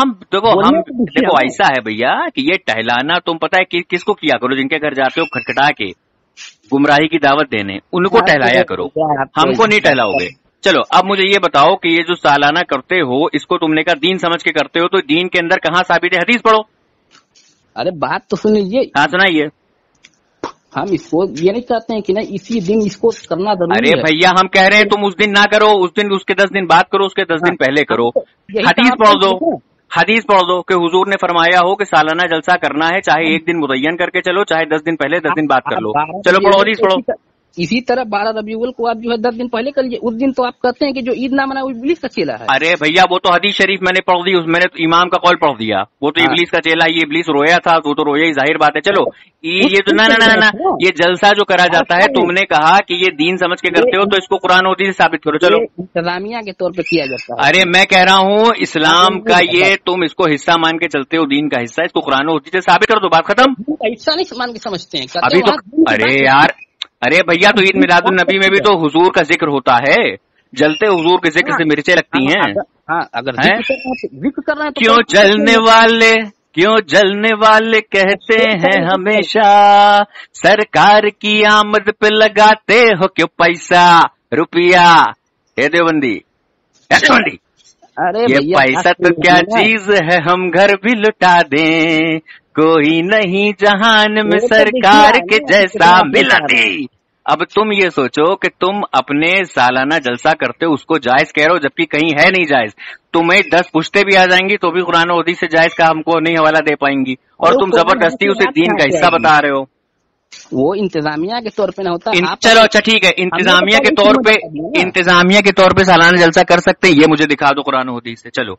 देखो ऐसा है भैया कि ये टहलाना तुम पता है कि किसको किया करो? जिनके घर जाते हो खटखटा के गुमराही की दावत देने, उनको टहलाया करो, हमको नहीं टहलाओगे। चलो अब मुझे ये बताओ कि ये जो सालाना करते हो, इसको तुमने कहा दीन समझ के करते हो, तो दीन के अंदर कहाँ साबित है? हदीस पढ़ो। अरे बात तो सुनिए। हाँ सुनाइए। हम इसको ये नहीं कहते हैं कि नहीं इसी दिन इसको करना जरूरी है। अरे भैया हम कह रहे हैं तुम उस दिन ना करो, उस दिन उसके 10 दिन बाद करो, उसके 10 दिन पहले करो। हदीस पढ़ दो कि हुजूर ने फरमाया हो कि सालाना जलसा करना है, चाहे एक दिन मुतय्यन करके चलो, चाहे 10 दिन पहले 10 दिन बाद कर लो। चलो पढ़ो, हदीस पढ़ो। इसी तरह 12 रबीउल को आप जो है 10 दिन पहले कर लीजिए। उस दिन तो आप कहते हैं कि जो ईद ना मना वो इब्लीस का चेला है। अरे भैया वो तो हदीस शरीफ मैंने पढ़ दी, मैंने तो इमाम का कौल पढ़ दिया, वो तो इब्लीस का चेला, ये इब्लीस रोया था, वो तो रोया ही, जाहिर बात है। चलो ये तो ना ये जलसा जो करा जाता है, तुमने कहा कि ये दीन समझ के करते हो, तो इसको कुरान और हदीस से साबित करो। चलो इंतजामिया के तौर पे किया जाता है। अरे मैं कह रहा हूँ इस्लाम का ये तुम इसको हिस्सा मान के चलते हो, दीन का हिस्सा, इसको कुरान और हदीस से साबित करो, तो बात खत्म। हिस्सा नहीं मान के समझते हैं अभी तो। अरे यार, अरे भैया तो ईद मिलादुन्नबी में भी तो हुजूर का जिक्र होता है, जलते हुजूर के जिक्र से मिर्चें लगती हैं। अगर जिक्र कर रहे हैं तो क्यों जलने वाले कहते हैं हमेशा, सरकार की आमद पे लगाते हो क्यों पैसा रुपया। हे देवबंदी, अरे ये पैसा तो क्या चीज है, हम घर भी लुटा दें, कोई नहीं जहान में सरकार के जैसा मिला दे। अब तुम ये सोचो कि तुम अपने सालाना जलसा करते हो उसको जायज कह रहे हो, जबकि कहीं है नहीं जायज। तुम्हें 10 पुश्ते भी आ जाएंगी तो भी कुरान और हदीस से जायज का हमको नहीं हवाला दे पाएंगी, और तुम जबरदस्ती उसे दीन का हिस्सा बता रहे हो। वो इंतजामिया के तौर पे ना होता। चलो अच्छा ठीक है, इंतजामिया के तौर पे सालाना जलसा कर सकते हैं, ये मुझे दिखा दो कुरान और हदीस से। चलो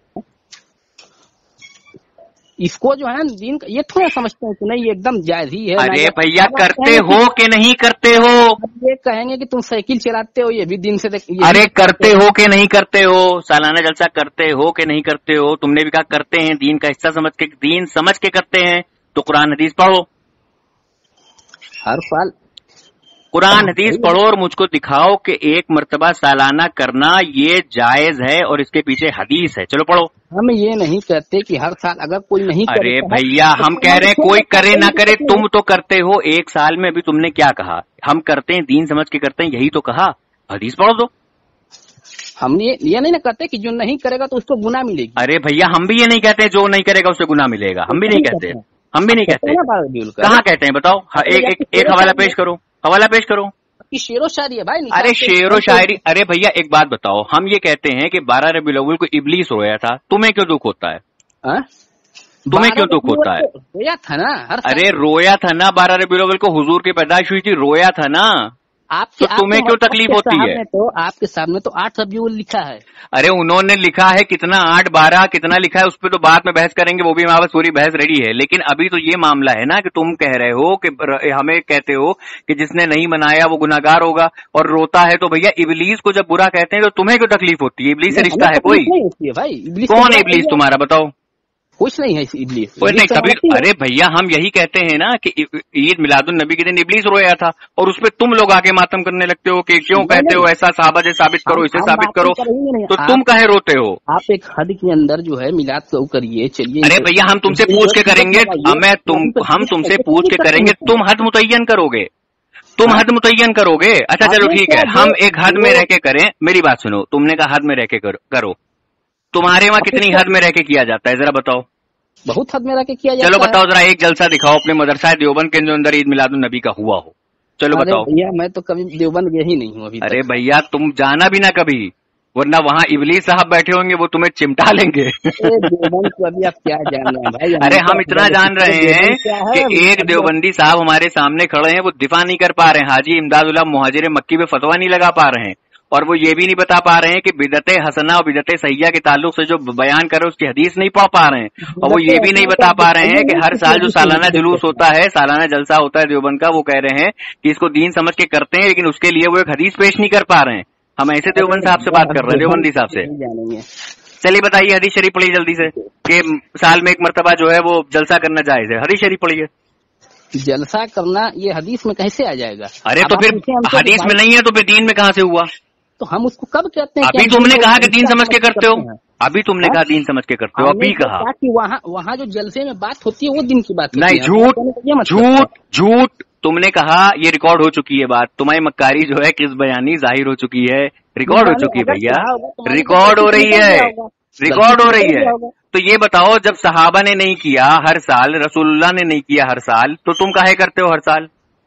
इसको जो है दिन ये थोड़ा समझते हैं कि नहीं, ये एकदम जायज ही है। अरे भैया करते हो कि नहीं करते हो? ये कहेंगे कि तुम साइकिल चलाते हो, ये भी दिन से अरे करते हो कि नहीं करते हो? सालाना जलसा करते हो कि नहीं करते हो? तुमने भी कहा करते हैं, दीन का हिस्सा समझ के, दीन समझ के करते हैं, तो कुरान हदीस पढ़ो, हर साल कुरान हदीस पढ़ो और मुझको दिखाओ कि एक मर्तबा सालाना करना ये जायज है और इसके पीछे हदीस है। चलो पढ़ो। हम ये नहीं कहते कि हर साल अगर कोई नहीं करे। अरे भैया हम कह रहे हैं कोई करे ना करे, तुम तो करते हो। एक साल में अभी तुमने क्या कहा? हम करते हैं, दीन समझ के करते हैं, यही तो कहा। हदीस पढ़ो दो। हम ये नहीं ना कहते कि जो नहीं करेगा तो उसको गुनाह मिलेगी। अरे भैया हम भी ये नहीं कहते जो नहीं करेगा उससे गुनाह मिलेगा, हम भी नहीं कहते, हम भी नहीं कहते। कहाँ कहते हैं बताओ? एक हवाला पेश करो, हवाला पेश करो। शेरो शायरी है भाई। अरे शेरो शायरी, अरे भैया एक बात बताओ, हम ये कहते हैं कि 12 रबीउल अव्वल को इबलीस रोया था, तुम्हें क्यों दुख होता है? तुम्हें क्यों दुख होता है? रोया था ना, अरे रोया था ना, 12 रबीउल अव्वल को हुजूर की पैदाइश हुई थी, रोया था ना। तो तुम्हें क्यों तकलीफ होती है? तो आपके सामने तो 8 रबीउल लिखा है। अरे उन्होंने लिखा है कितना, 8 12 कितना लिखा है, उस पर तो बाद में बहस करेंगे, वो भी हमारे पास पूरी बहस रेडी है। लेकिन अभी तो ये मामला है ना कि तुम कह रहे हो कि हमें कहते हो कि जिसने नहीं मनाया वो गुनाहगार होगा और रोता है। तो भैया इबलीस को जब बुरा कहते हैं तो तुम्हें क्यों तकलीफ होती है? इबलीस से रिश्ता है कोई? कौन है इबलीस तुम्हारा बताओ? कुछ नहीं है इबलीस, कोई नहीं कभी। अरे भैया हम यही कहते हैं ना कि ईद मिलादुन नबी के दिन इबलीस रोया था, और उस पर तुम लोग आके मातम करने लगते हो कि क्यों कहते हो ऐसा, साहबा से साबित करो, इसे साबित करो, तो तुम काहे रोते हो? आप एक हद के अंदर जो है मिलाद को करिए, चलिए। अरे भैया हम तुमसे पूछ के करेंगे, हम तुमसे पूछ के करेंगे, तुम हद मुतय्यन करोगे, तुम हद मुतय्यन करोगे। अच्छा चलो ठीक है, हम एक हद में रह के करें। मेरी बात सुनो, तुमने कहा हद में रह के करो, तुम्हारे वहाँ कितनी हद में रह के किया जाता है जरा बताओ? बहुत हद में रह के किया जाता है। चलो बताओ जरा, एक जलसा दिखाओ अपने मदरसा देवबंद के अंदर ईद मिलादुन नबी का हुआ हो। चलो बताओ। भैया मैं तो कभी देवबंद गया ही नहीं हूँ अभी। अरे भैया तुम जाना भी ना कभी, वरना वहाँ इबलीस साहब बैठे होंगे, वो तुम्हें चिमटा लेंगे। देवबंद को अभी आप क्या जान रहे हैं भाई? अरे हम इतना जान रहे हैं कि एक देवबंदी साहब हमारे सामने खड़े हैं, वो दिफा नहीं कर पा रहे हैं, हाजी इमदादुल्लाह मुहाजिर मक्की पे फतवा नहीं लगा पा रहे हैं, और वो ये भी नहीं बता पा रहे हैं कि बिदते हसना और बिदते सहिया के ताल्लुक से जो बयान करे उसकी हदीस नहीं पढ़ पा रहे हैं, और वो ये भी नहीं बता पा रहे हैं कि हर साल जो सालाना जुलूस होता है, सालाना जलसा होता है देवबंद का, वो कह रहे हैं कि इसको दीन समझ के करते हैं, लेकिन उसके लिए वो एक हदीस पेश नहीं कर पा रहे हैं। हम ऐसे देवबंद साहब से बात कर रहे हैं, देवबंदी साहब से। चलिए बताइए, हदीस शरीफ पढ़िए जल्दी से कि साल में एक मरतबा जो है वो जलसा करना जायज है। हदीस शरीफ पढ़िए। जलसा करना ये हदीस में कैसे आ जाएगा? अरे तो फिर हदीस में नहीं है तो फिर दीन में कहाँ से हुआ? तो हम उसको कब कहते हैं? अभी तुमने कहा कि दीन समझ के करते हो, अभी तुमने कहा दीन समझ के करते हो, अभी कहा कि वहाँ जो जलसे में बात होती है वो दिन की बात नहीं। झूठ तुमने कहा, ये रिकॉर्ड हो चुकी है बात, तुम्हारी मक्कारी जो है किस बयानी जाहिर हो चुकी है, रिकॉर्ड हो चुकी है भैया, रिकॉर्ड हो रही है, रिकॉर्ड हो रही है। तो ये बताओ, जब सहाबा ने नहीं किया हर साल, रसूलुल्लाह ने नहीं किया हर साल, तो तुम काहे करते हो हर साल?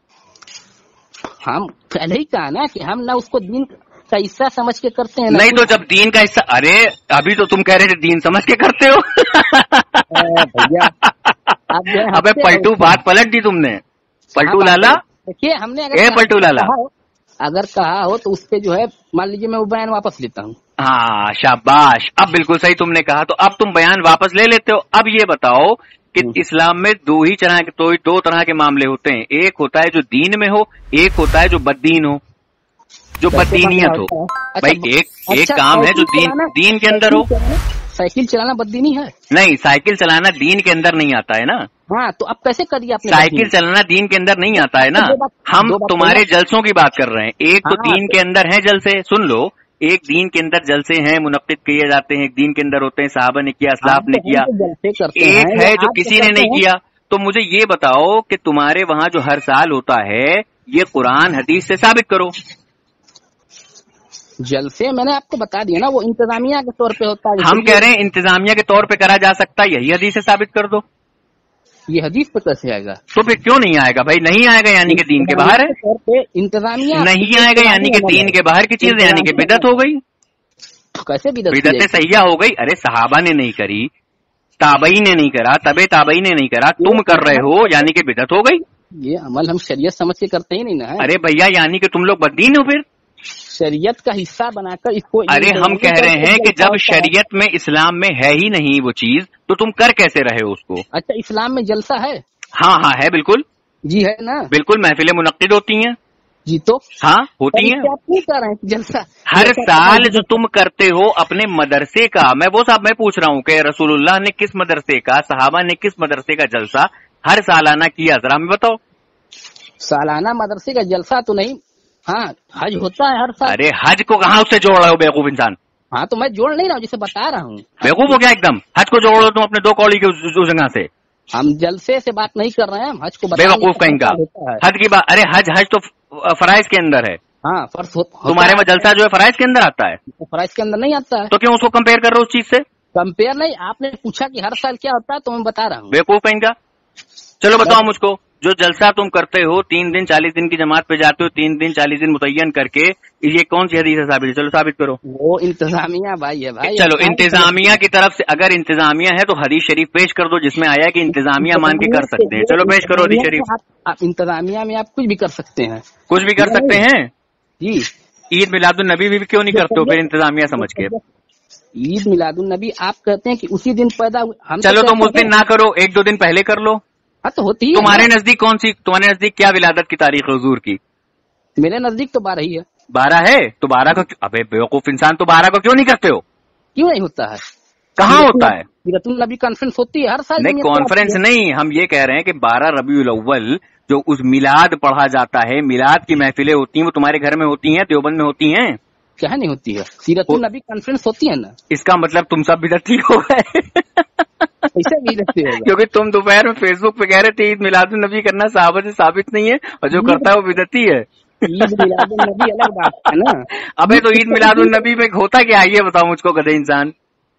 हम पहले ही कहा ना कि हम ना उसको दिन का हिस्सा समझ के करते हैं। नहीं तो जब दीन का हिस्सा, अरे अभी तो तुम कह रहे थे दीन समझ के करते हो। भैया अबे पलटू, बात पलट दी तुमने, पलटू लाला। देखिए हमने पलटू लाला अगर कहा हो तो उसपे जो है मान लीजिए मैं वो बयान वापस लेता हूँ। हाँ शाबाश, अब बिल्कुल सही तुमने कहा, तो अब तुम बयान वापस ले लेते हो। अब ये बताओ कि इस्लाम में दो तरह के मामले होते हैं, एक होता है जो दीन में हो, एक होता है जो बद्दीन हो, जो बददीनियत हो। भाई एक काम है जो दीन के अंदर हो। साइकिल चलाना बददीनी है? नहीं, साइकिल चलाना दीन के अंदर नहीं आता है ना। हाँ तो अब कैसे कर दिया आपने? साइकिल चलाना दीन के अंदर नहीं आता है ना। हम तुम्हारे जलसों की बात कर रहे हैं, एक तो दीन के अंदर है जलसे, सुन लो, ایک دین کے اندر جلسے ہیں منعقد کیے جاتے ہیں, ایک دین کے اندر ہوتے ہیں, صحابہ نے کیا, اسلاف نے کیا, ایک ہے جو کسی نے نہیں کیا. تو مجھے یہ بتاؤ کہ تمہارے وہاں جو ہر سال ہوتا ہے یہ قرآن حدیث سے ثابت کرو. جلسے میں نے آپ کو بتا دیا نا, وہ انتظامیہ کے طور پہ ہوتا ہے. ہم کہہ رہے ہیں انتظامیہ کے طور پہ کرا جا سکتا ہے, یہی حدیث سے ثابت کر دو. یہ حدیث پہ کیسے آئے گا؟ تو پھر کیوں نہیں آئے گا بھائی؟ نہیں آئے گا یعنی کہ دین کے باہر ہے. انتظامیہ نہیں آئے گا یعنی کہ دین کے باہر کی چیز یعنی کہ بدعت ہو گئی. کیسے بدعت سیاح ہو گئی؟ ارے صحابہ نے نہیں کری, تابعین نے نہیں کرا, تبع تابعین نے نہیں کرا, تم کر رہے ہو یعنی کہ بدعت ہو گئی. یہ عمل ہم شریعت سمجھ کے کرتے ہی نہیں نا. ارے بھیا یعنی کہ تم لوگ بددین ہو پھر شریعت کا حصہ بنا کر اس کو. ارے ہم کہہ رہے ہیں کہ جب شریعت میں اسلام میں ہے ہی نہیں وہ چیز تو تم کر کیسے رہے ہو اس کو؟ اچھا اسلام میں جلسہ ہے؟ ہاں ہاں ہے بالکل. جی ہے نا, بالکل محفلیں منعقد ہوتی ہیں. جی تو ہاں ہوتی ہیں. آپ نہیں کر رہے ہیں جلسہ ہر سال جو تم کرتے ہو اپنے مدرسے کا, میں وہ صاحب میں پوچھ رہا ہوں کہ رسول اللہ نے کس مدرسے کا, صحابہ نے کس مدرسے کا جلسہ ہر سالانہ کیا, ذرا ہمیں بتاؤ. سالانہ مدرسے کا جلسہ تو نہیں. ہاں حج ہوتا ہے ہر سال. ارے حج کو کہاں اس سے جوڑ رہے ہو بیوقوف انسان؟ ہاں تو میں جوڑ نہیں رہا ہوں, جسے بتا رہا ہوں. بیوقوف ہو گیا ایک دم. حج کو جوڑ رہے ہو تم اپنے دو کوڑی کے اس جگہ سے. ہم جلسے سے بات نہیں کر رہے ہیں, ہم حج کو بیوقوف کہیں کا حج کی بات. ارے حج تو فرائض کے اندر ہے. ہاں فرض تمہارے میں جلسہ جو ہے فرائض کے اندر آتا ہے. فرائض کے اندر نہیں آتا ہے تو کیوں اس کو کمپیئر کر رہے ہو اس چیز سے؟ کمپیئر نہیں, آپ نے پوچھا کہ ہر سال کیا ہوتا ہے تو میں بتا رہا ہوں. بیوقوف کہیں کا. چلو بتاؤ مجھ کو, جو جلسہ تم کرتے ہو 3 دن 40 دن کی جماعت پہ جاتے ہو, 3 دن 40 دن متعین کر کے, یہ کون سی حدیث ہے ثابت ہے؟ چلو ثابت کرو. وہ انتظامیہ بھائی ہے بھائی. چلو انتظامیہ کی طرف سے اگر انتظامیہ ہے تو حدیث شریف پیش کر دو جس میں آیا کہ انتظامیہ مان کے کر سکتے ہیں. چلو پیش کرو حدیث شریف. انتظامیہ میں آپ کچھ بھی کر سکتے ہیں. کچھ بھی کر سکتے ہیں جی. عید میلاد النبی بھی کیوں نہیں کرتے ہو پھر انتظامیہ سمجھ کے؟ عید میلاد النبی آپ کہتے ہیں کہ اسی دن پیدا ہوئے. چلو تم اس دن نہ کرو, 1-2 دن پہلے کر لو. تو ہوتی ہے. تمہارے نزدیک کون سی, تمہارے نزدیک کیا ولادت کی تاریخ حضور کی؟ میرے نزدیک تو 12 ہی ہے. 12 ہے تو 12 کا, ابے بیوقوف انسان, تو 12 کو کیوں نہیں کرتے ہو؟ کیوں نہیں ہوتا ہے؟ کہاں ہوتا ہے؟ سیرت النبی کانفرنس ہوتی ہے ہر سال. نہیں کانفرنس نہیں, ہم یہ کہہ رہے ہیں کہ 12 ربیع الاول جو اس میلاد پڑھا جاتا ہے, میلاد کی محفلیں ہوتی ہیں, وہ تمہارے گھر میں ہوتی ہیں, دیوبند میں ہوتی ہیں؟ کیا نہیں ہوتی ہے؟ سیرت النبی کانفرنس ہوتی ہے نا. اس کا مطلب تم سب بدعتی ہو گئے. کیونکہ تم دوپہر میں فیس بک پہ کہہ رہے تھے عید میلاد النبی کرنا صحابہ سے ثابت نہیں ہے, اور جو کرتا ہے وہ بدعتی ہے. عید میلاد النبی الگ بات ہے نا. ابے تو عید میلاد النبی میں ہوتا کیا ہے یہ بتاؤ مجھ کو گدھے انسان.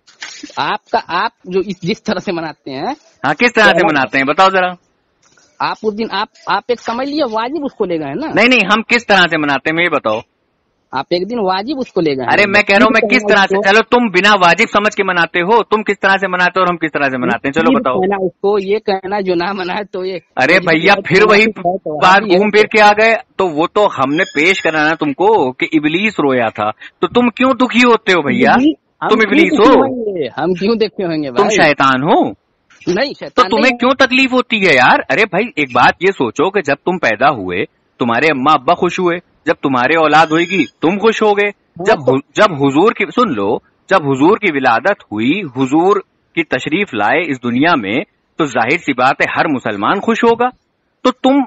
آپ جو جس طرح سے مناتے ہیں. ہاں کس طرح سے مناتے ہیں بتاؤ ذرا. آپ اس دن آپ ایک سمجھ لیے واجب اس کو لے گئے نا. نہیں ہم کس طرح سے مناتے ہیں یہ بتاؤ. آپ ایک دن واجب اس کو لے گئے. ارے میں کہہ رہا ہوں میں کس طرح سے. چلو تم بنا واجب سمجھ کے مناتے ہو, تم کس طرح سے مناتے ہو اور ہم کس طرح سے مناتے ہیں, چلو بتاؤ. اس کو یہ کہنا جو نہ منائے تو یہ. ارے بھیا پھر وہی بات گھوم پھر کے آ گئے. تو وہ تو ہم نے پیش کرانا تم کو کہ ابلیس رویا تھا, تو تم کیوں دکھی ہوتے ہو بھیا؟ تم ابلیس ہو, ہم کیوں دیکھتے ہوں گے؟ تم شیطان ہو. نہیں تو تمہیں کیوں تکلیف ہوتی ہے یار؟ ارے بھائی ایک بات یہ سوچو کہ جب تم پیدا ہوئے تمہارے اماں ابا خوش ہوئے, جب تمہارے اولاد ہوئے گی تم خوش ہو گئے. جب حضور کی, سن لو, جب حضور کی ولادت ہوئی, حضور کی تشریف لائے اس دنیا میں, تو ظاہر سی بات ہے ہر مسلمان خوش ہوگا. تو تم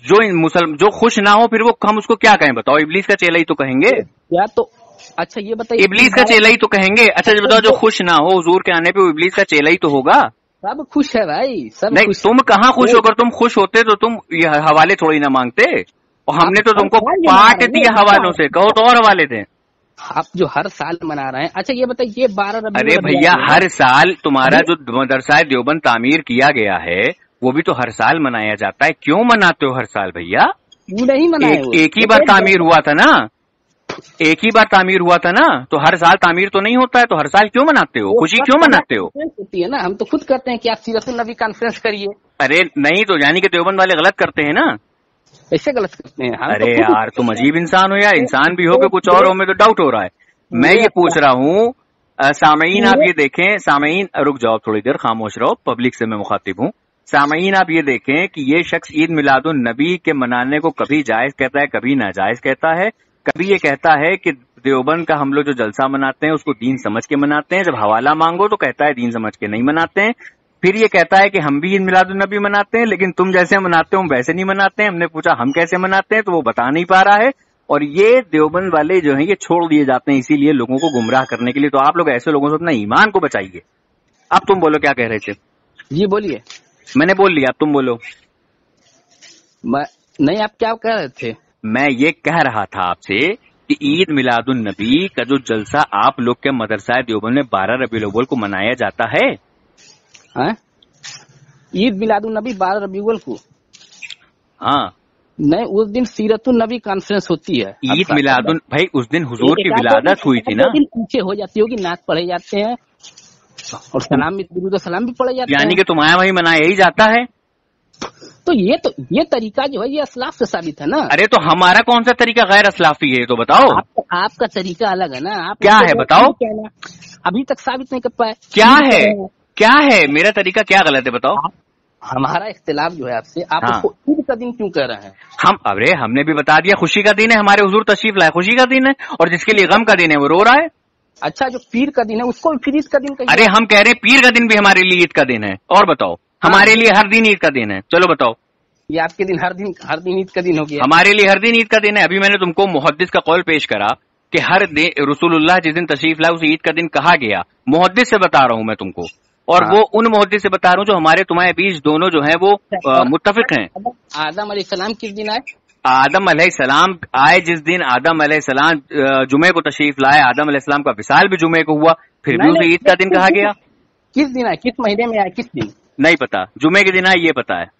جو خوش نہ ہو پھر وہ ہم اس کو کیا کہیں بتاؤ؟ ابلیس کا چیلا ہی تو کہیں گے. یا تو اچھا یہ بتائیے, ابلیس کا چیلا ہی تو کہیں گے. اچھا بتاؤ جو خوش نہ ہو حضور کے آنے پہ وہ ابلیس کا چیلا ہی تو ہوگا. سب خوش ہے بھائی, سب. نہیں تم کہاں خوش ہو کر, تم خوش ہوتے تو تم یہ حوالے تھوڑی نہ مانگتے, اور ہم نے تو تم کو پاٹ دیا حوالوں سے, کہو تو اور حوالے تھے. آپ جو ہر سال منا رہے ہیں. اچھا یہ بتائیے 12 ربیع. ارے بھیا ہر سال تمہارا جو مدرسہ دیوبند تعمیر کیا گیا ہے وہ بھی تو ہر سال منایا جاتا ہے. کیوں مناتے ہو ہر سال بھیا؟ نہیں منائے, ایک ہی بار تعمیر ہوا تھا نا, ایک ہی بار تعمیر ہوا تھا نا, تو ہر سال تعمیر تو نہیں ہوتا ہے, تو ہر سال کیوں مناتے ہو؟ خوشی کیوں مناتے ہو؟ ہوتی ہے نا, ہم تو خود کرتے ہیں کہ آپ سیرت النبی کانفرنس کریے. ارے نہیں تو یعنی کہ دیوبند والے غلط کرتے ہیں نا. ایسے غلط کرتے ہیں؟ ارے یار تم عجیب انسان ہو یار, انسان بھی ہو کہ کچھ اور ہو, میں تو ڈاؤٹ ہو رہا ہے. میں یہ پوچھ رہا ہوں سامعین, آپ یہ دیکھیں, سامعین رک جاؤ تھوڑی دیر, خاموش رہو, پبلک سے میں مخاطب ہوں. سامعین آپ یہ دیکھیں کہ یہ شخص عید میلاد النبی کے منانے کو کبھی جائز کہتا ہے, کبھی ناجائز کہتا ہے. کبھی یہ کہتا ہے کہ دیوبند کا ہم لوگ جو جلسہ مناتے ہیں اس کو دین سمجھ کے مناتے ہیں, جب حوالہ مانگو تو کہتا ہے دین سمجھ کے نہیں مناتے ہیں. پھر یہ کہتا ہے کہ ہم بھی عید میلاد النبی مناتے ہیں لیکن تم جیسے مناتے ہو ہم ویسے نہیں مناتے ہیں. ہم نے پوچھا ہم کیسے مناتے ہیں تو وہ بتا نہیں پا رہا ہے. اور یہ دیوبند والے جو ہیں یہ چھوڑ دیے جاتے ہیں اسی لیے لوگوں کو گمراہ کرنے کے لیے. تو آپ لوگ ایسے لوگوں سے اپنا ایمان کو بچائیے. اب تم بولو کیا کہہ رہے تھے. جی بولیے. میں نے بول لیا, اب تم بولو. نہیں, آپ کیا کہہ رہے تھے؟ میں یہ کہہ رہا تھا آپ سے کہ عید میلاد النبی کا جو جلسہ آپ لوگ کے مدرسہ دیوبند میں 12 ربیع الاول کو منایا جاتا ہے. عید میلاد النبی 12 ربیع الاول کو؟ ہاں نہیں, اس دن سیرت النبی کانفرنس ہوتی ہے. عید میلاد بھائی اس دن حضور کی ولادت ہوئی تھی نا. پیچھے ہو جاتی ہوگی, نعت پڑھے جاتے ہیں اور سلام بھی پڑھے جاتے ہیں. یعنی کہ تمہارے وہی منایا ہی جاتا ہے. تو یہ طریقہ جو ہے یہ اسلاف سے ثابت ہے نا. ارے تو ہمارا کون سا طریقہ غیر اسلافی ہے تو بتاؤ. آپ کا طریقہ الگ ہے نا. آپ کیا ہے بتاؤ. ابھی تک ثابت نہیں کر پائے. کیا ہے میرا طریقہ کیا غلط ہے بتاؤ. ہمارا اختلاف جو ہے آپ سے, آپ اس کو عید کا دن کیوں کہہ رہے ہیں؟ ہم نے بھی بتا دیا خوشی کا دن ہے, ہمارے حضور تشریف لائے خوشی کا دن ہے, اور جس کے لیے غم کا دن ہے وہ رو رہا ہے. اچھا, جو پیر کا دن ہے اس کو بھی پھر عید کا دن کہیے. ارے ہم کہہ رہے ہیں پیر کا دن بھی ہمارے لیے عید کا دن ہے. اور بتاؤ, ہمارے لیے ہر دن عید کا دن ہے. چلو بتاؤ. یہ آپ کے دن ہر دن عید کا دن ہو گیا. ہمارے لیے ہر دن عید کا دن ہے. ابھی میں نے تم کو محدث کا قول پیش کرا کہ ہر دن رسول اللہ جس دن تشریف لائے اسے عید کا دن کہا گیا. محدث سے بتا رہا ہوں میں تم کو, اور وہ ان محدث سے بتا رہا ہوں جو ہمارے تمہارے بیچ دونوں جو ہیں وہ متفق ہیں. آدم علیہ السلام کس دن آئے؟ آدم علیہ السلام آئے جس دن آدم علیہ السلام جمعے کو تشریف لائے. آدم علیہ السلام کا وصال بھی جمعے کو ہوا, پھر بھی اسے عید کا دن کہا گیا. کس دن آئے, کس مہینے میں آئے, کس دن نہیں پتا. جمعے کے دن آئے یہ پتا ہے.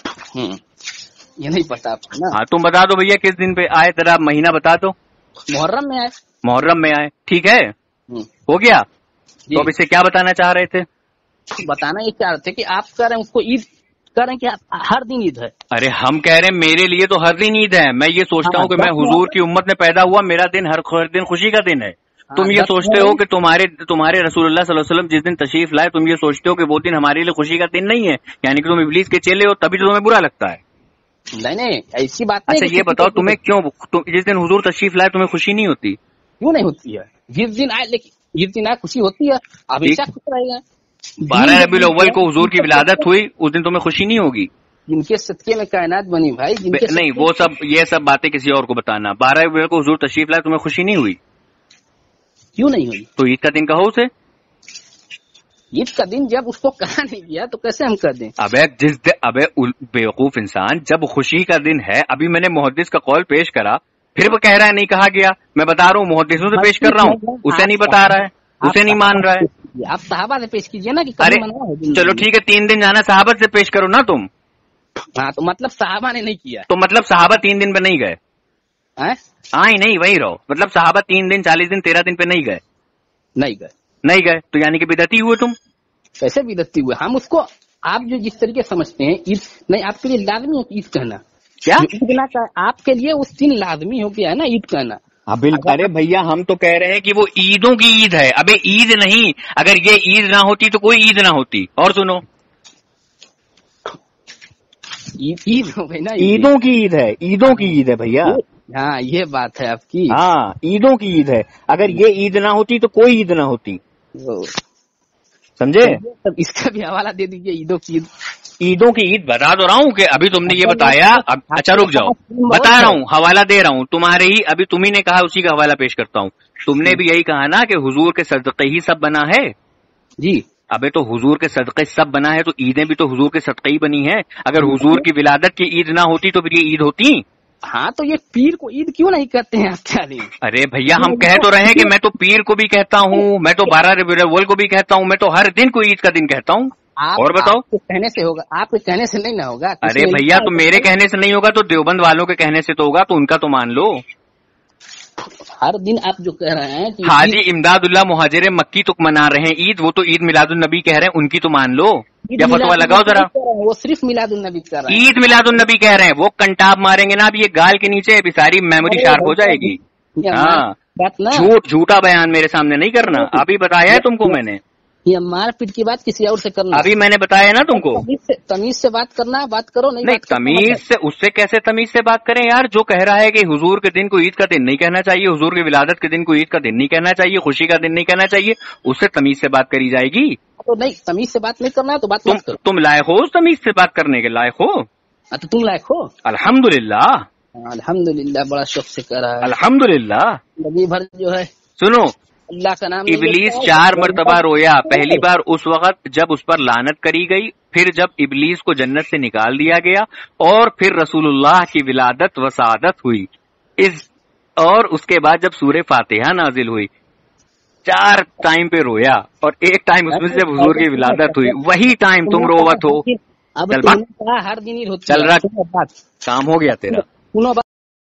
یہ نہیں پتا آپ کو نا. ہاں تم بتا دو بھیا کس دن پہ آئے, ذرا مہینہ بتا دو. محرم میں آئے. محرم میں آئے, ٹھیک ہے, ہو گیا. تو اب اسے کیا بتانا چاہ رہے تھے؟ بتانا یہ چاہ رہے تھے کہ آپ کہہ رہے ہیں اس کو عید کہہ رہے ہیں کہ ہر دن عید ہے. ارے ہم کہہ رہے ہیں میرے لیے تو ہر دن عید ہے. میں یہ سوچتا ہوں کہ میں حضور کی امت میں پیدا ہوا, میرا دن ہر دن خوشی کا دن ہے. تم یہ سوچتے ہو کہ تمہارے رسول اللہ صلی اللہ علیہ وسلم جس دن تشریف لائے تم یہ سوچتے ہو کہ وہ دن ہمارے لیے خوشی کا دن نہیں ہے, یعنی کہ تم ابلیس کے چیلے ہو تبھی تو تمہیں برا لگتا ہے. نہیں ایسی بات. اچھا یہ بتاؤ تمہیں کیوں جس دن حضور تشریف لائے تمہیں خوشی نہیں ہوتی؟ کیوں نہیں ہوتی ہے؟ جس دن آئے, لیکن جس دن آئے خوشی ہوتی ہے. ہمیشہ خوش رہے گا. 12 ربیع الاول کو حضور کی ولادت ہوئی, اس دن تمہیں خوشی نہیں ہوگی؟ جن کے صدقے میں کائنات بنی بھائی. نہیں وہ سب باتیں کسی اور کو بتانا. 12 ربیع کو حضور تشریف لائے تمہیں خوشی نہیں ہوئی؟ کیوں نہیں ہوئی؟ تو عید کا دن کہو اسے. عید کا دن جب اس کو کہا نہیں گیا تو کیسے ہم کر دیں؟ ابے بیوقوف انسان, جب خوشی کا دن ہے. ابھی میں نے محدث کا قول پیش کرا, پھر وہ کہہ رہا ہے نہیں کہا گیا. میں بتا رہا ہوں محدثوں سے پیش کر رہا ہوں, اسے نہیں بتا رہا ہے, اسے نہیں مان رہا ہے. آپ صحابہ سے پیش کیجیے نا. ارے چلو ٹھیک ہے, 3 دن جانا صحابہ سے پیش کرو نا تم. ہاں تو مطلب صحابہ نے نہیں کیا تو مطلب صحابہ 3 دن پہ نہیں گئے. نہیں وہی رہو, مطلب صحابہ 3 دن 40 دن 13 دن پہ نہیں گئے. تو یعنی کہ بدعتی ہوئے تم. کیسے بدعتی ہوئے؟ ہم اس کو آپ جو جس طریقے سمجھتے ہیں عید نہیں, آپ کے لیے لازمی ہے عید کہنا. کیا آپ کے لیے اس دن لازمی ہو گیا ہے نا عید کہنا. ارے بھیا ہم تو کہہ رہے ہیں کہ وہ عیدوں کی عید ہے. ابھی عید نہیں, اگر یہ عید نہ ہوتی تو کوئی عید نہ ہوتی. اور سنو, عید ہو گئی نا, عیدوں کی عید ہے, عیدوں کی عید ہے بھیا. ہاں یہ بات ہے آپ کی. ہاں عیدوں کی عید ہے. اگر یہ عید نہ ہوتی تو کوئی عید نہ ہوتی. سمجھے؟ اس کا بھی حوالہ دے دیجیے. عیدوں کی عید بتا تو رہا ہوں کہ ابھی تم نے یہ بتایا. اچھا رک جاؤ, بتا رہا ہوں, حوالہ دے رہا ہوں تمہارے ہی. ابھی تم ہی نے کہا, اسی کا حوالہ پیش کرتا ہوں. تم نے بھی یہی کہا نا کہ حضور کے صدقے ہی سب بنا ہے. جی ابے تو حضور کے صدقے سب بنا ہے, تو عیدیں بھی تو حضور کے صدقے ہی بنی ہے. اگر حضور کی ولادت کی عید نہ ہوتی تو پھر یہ عید ہوتی. ہاں تو یہ پیر کو عید کیوں نہیں کہتے ہیں آپ کیا دیں؟ ارے بھیا ہم کہہ تو رہے ہیں کہ میں تو پیر کو بھی کہتا ہوں, میں تو 12 ربیع الاول کو بھی کہتا ہوں, میں تو ہر دن کو عید کا دن کہتا ہوں. اور بتاؤ, آپ کے کہنے سے ہوگا, آپ کے کہنے سے نہیں نہ ہوگا. ارے بھیا تو میرے کہنے سے نہیں ہوگا تو دیوبند والوں کے کہنے سے تو ہوگا, تو ان کا تو مان لو. ہر دن آپ جو کہہ رہے ہیں حاجی امداد اللہ مہاجر مکی تو منا رہے ہیں عید, وہ تو عید میلاد النبی کہہ رہے ہیں, ان کی تو مان لو. یا فتوا لگاؤ ذرا. وہ صرف میلاد النبی کہہ رہے ہیں, عید میلاد النبی کہہ رہے ہیں. وہ کنٹاب ماریں گے نا اب یہ گال کے نیچے, ابھی ساری میموری شارپ ہو جائے گی. ہاں جھوٹا بیان میرے سامنے نہیں کرنا. ابھی بتایا ہے تم کو میں نے. یہ مار پیٹ کی بات کسی اور سے کرنا. ابھی میں نے بتایا نا تم کو. تمیز سے بات کرنا ہے, بات کرو. نہیں تمیز سے, اس سے کیسے تمیز سے بات کریں یار؟ جو کہہ رہا ہے کہ حضور کے دن کو عید کا دن نہیں کہنا چاہیے, حضور کی ولادت کے دن کو عید کا دن نہیں کہنا چاہیے, خوشی کا دن نہیں کہنا چاہیے, اس سے تمیز سے بات کری جائے گی. تو نہیں, تمیز سے بات نہیں کرنا ہے تو بات مت کرو. تم لائق ہو تمیز سے بات کرنے کے لائق ہو. تو تم لائق ہو. الحمدللہ. الحمدللہ بڑا شوق سے کر رہا ہے الحمدللہ. زندگی بھر جو ہے سنو اللہ کا نام ابلیس 4 مرتبہ رویا. پہلی بار اس وقت جب اس پر لعنت کری گئی، پھر جب ابلیس کو جنت سے نکال دیا گیا، اور پھر رسول اللہ کی ولادت و سعادت ہوئی، اور اس کے بعد جب سورہ فاتحہ نازل ہوئی. 4 ٹائم پہ رویا، اور ایک ٹائم اس میں سے جب حضور کی ولادت ہوئی، وہی ٹائم تم روت ہو. اب ہر دن ہی چل رہا کام ہو گیا تیرا.